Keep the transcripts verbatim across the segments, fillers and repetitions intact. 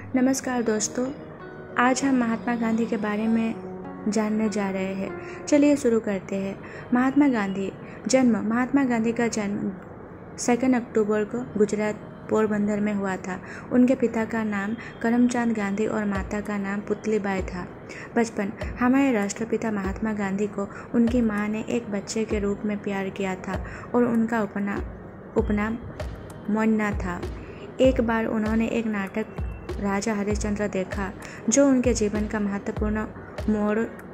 नमस्कार दोस्तों, आज हम महात्मा गांधी के बारे में जानने जा रहे हैं। चलिए शुरू करते हैं। महात्मा गांधी जन्म महात्मा गांधी का जन्म सेकेंड अक्टूबर को गुजरात पोरबंदर में हुआ था। उनके पिता का नाम करमचंद गांधी और माता का नाम पुतलीबाई था। बचपन हमारे राष्ट्रपिता महात्मा गांधी को उनकी मां ने एक बच्चे के रूप में प्यार किया था और उनका उपनाम उपनाम मोन्ना था। एक बार उन्होंने एक नाटक राजा हरिश्चंद्र देखा जो उनके जीवन का महत्वपूर्ण मोड़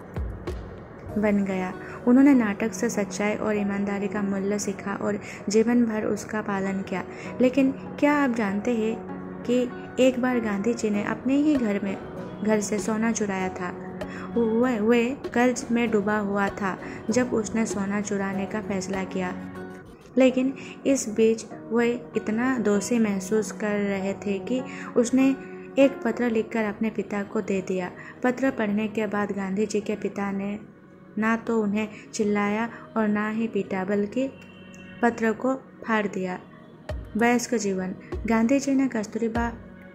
बन गया। उन्होंने नाटक से सच्चाई और ईमानदारी का मूल्य सीखा और जीवन भर उसका पालन किया। लेकिन क्या आप जानते हैं कि एक बार गांधी जी ने अपने ही घर में घर से सोना चुराया था। वह वे कर्ज में डूबा हुआ था जब उसने सोना चुराने का फैसला किया, लेकिन इस बीच वह इतना दोषी महसूस कर रहे थे कि उसने एक पत्र लिखकर अपने पिता को दे दिया। पत्र पढ़ने के बाद गांधी जी के पिता ने ना तो उन्हें चिल्लाया और ना ही पीटा, बल्कि पत्र को फाड़ दिया। वयस्क जीवन गांधी जी ने कस्तूरबा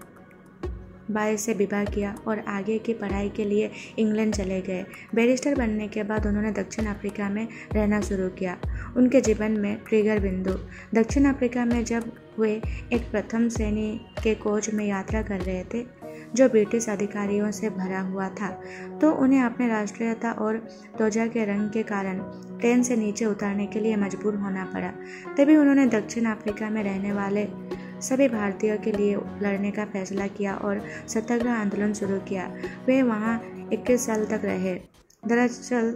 बाई से विवाह किया और आगे की पढ़ाई के लिए इंग्लैंड चले गए। बैरिस्टर बनने के बाद उन्होंने दक्षिण अफ्रीका में रहना शुरू किया। उनके जीवन में ट्रिगर बिंदु दक्षिण अफ्रीका में जब वे एक प्रथम श्रेणी के कोच में यात्रा कर रहे थे जो ब्रिटिश अधिकारियों से भरा हुआ था, तो उन्हें अपने राष्ट्रीयता और त्वचा के रंग के कारण ट्रेन से नीचे उतरने के लिए मजबूर होना पड़ा। तभी उन्होंने दक्षिण अफ्रीका में रहने वाले सभी भारतीयों के लिए लड़ने का फैसला किया और सत्याग्रह आंदोलन शुरू किया। वे वहां इक्कीस साल तक रहे। दरअसल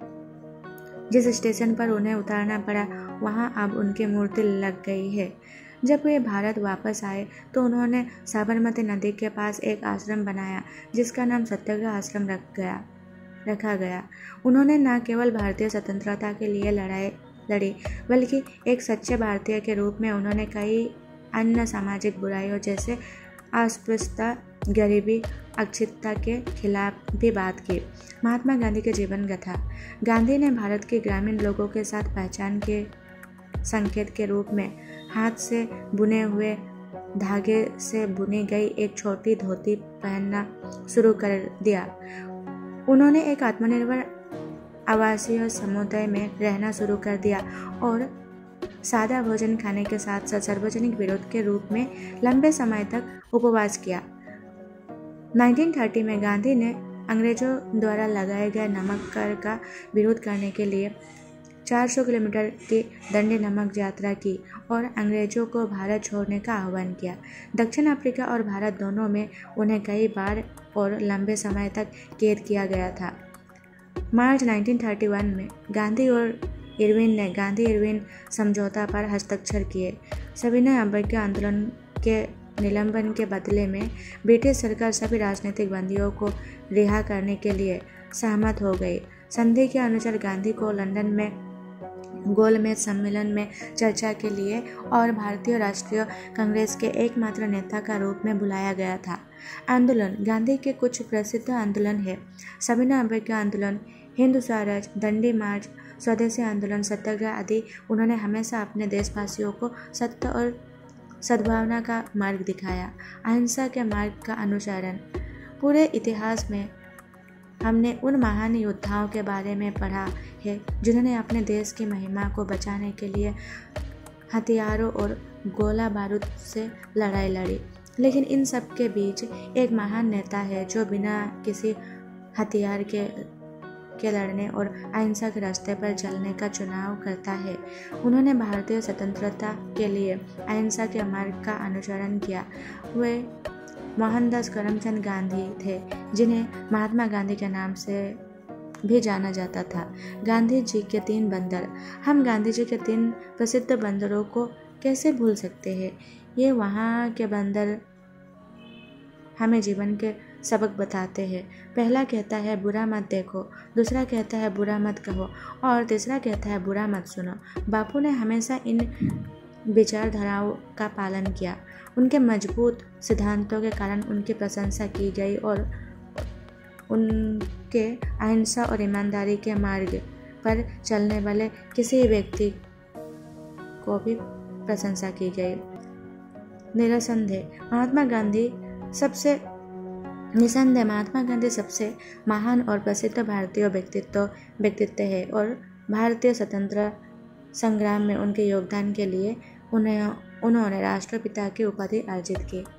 जिस स्टेशन पर उन्हें उतारना पड़ा वहां अब उनकी मूर्ति लग गई है। जब वे भारत वापस आए तो उन्होंने साबरमती नदी के पास एक आश्रम बनाया जिसका नाम सत्याग्रह आश्रम रख गया रखा गया। उन्होंने न केवल भारतीय स्वतंत्रता के लिए लड़ाई लड़ी, बल्कि एक सच्चे भारतीय के रूप में उन्होंने कई अन्य सामाजिक बुराइयों जैसे अस्पृश्यता, गरीबी, अशिक्षितता के खिलाफ भी बात की। महात्मा गांधी के जीवन गाथा गांधी ने भारत के ग्रामीण लोगों के साथ पहचान के संकेत के रूप में हाथ से बुने हुए धागे से बुनी गई एक छोटी धोती पहनना शुरू कर दिया। उन्होंने एक आत्मनिर्भर आवासीय समुदाय में रहना शुरू कर दिया और सादा भोजन खाने के साथ साथ सार्वजनिक विरोध के रूप में लंबे समय तक उपवास किया। उन्नीस सौ तीस में गांधी ने अंग्रेजों द्वारा लगाए गए नमक कर का विरोध करने के लिए चार सौ किलोमीटर की दंडी नमक यात्रा की और अंग्रेजों को भारत छोड़ने का आह्वान किया। दक्षिण अफ्रीका और भारत दोनों में उन्हें कई बार और लंबे समय तक कैद किया गया था। मार्च उन्नीस सौ इकतीस में गांधी और इरविन ने गांधी इरविन समझौता पर हस्ताक्षर किए। सविनय अवज्ञा आंदोलन के निलंबन के बदले में ब्रिटिश सरकार सभी राजनीतिक बंदियों को रिहा करने के लिए सहमत हो गई। संधि के अनुसार गांधी को लंदन में गोलमेज सम्मेलन में चर्चा के लिए और भारतीय राष्ट्रीय कांग्रेस के एकमात्र नेता का रूप में बुलाया गया था। आंदोलन गांधी के कुछ प्रसिद्ध आंदोलन है: सविनय अवज्ञा आंदोलन, हिंदू स्वराज, दंडी मार्च, स्वदेशी आंदोलन, सत्याग्रह आदि। उन्होंने हमेशा अपने देशवासियों को सत्य और सद्भावना का मार्ग दिखाया, अहिंसा के मार्ग का अनुसरण। पूरे इतिहास में हमने उन महान योद्धाओं के बारे में पढ़ा है जिन्होंने अपने देश की महिमा को बचाने के लिए हथियारों और गोला बारूद से लड़ाई लड़ी। लेकिन इन सब के बीच एक महान नेता है जो बिना किसी हथियार के के लड़ने और अहिंसा के रास्ते पर चलने का चुनाव करता है। उन्होंने भारतीय स्वतंत्रता के लिए अहिंसा के मार्ग का अनुसरण किया। वे मोहनदास करमचंद गांधी थे, जिन्हें महात्मा गांधी के नाम से भी जाना जाता था। गांधी जी के तीन बंदर हम गांधी जी के तीन प्रसिद्ध बंदरों को कैसे भूल सकते हैं। ये वहाँ के बंदर हमें जीवन के सबक बताते हैं। पहला कहता है बुरा मत देखो, दूसरा कहता है बुरा मत कहो और तीसरा कहता है बुरा मत सुनो। बापू ने हमेशा इन विचारधाराओं का पालन किया। उनके मजबूत सिद्धांतों के कारण उनकी प्रशंसा की गई और उनके अहिंसा और ईमानदारी के मार्ग पर चलने वाले किसी व्यक्ति को भी प्रशंसा की गई। निरसंदेह महात्मा गांधी सबसे निसंदेह महात्मा गांधी सबसे महान और प्रसिद्ध भारतीय व्यक्तित्व व्यक्तित्व है और भारतीय स्वतंत्रता संग्राम में उनके योगदान के लिए उन्हें उन्होंने राष्ट्रपिता की उपाधि अर्जित की।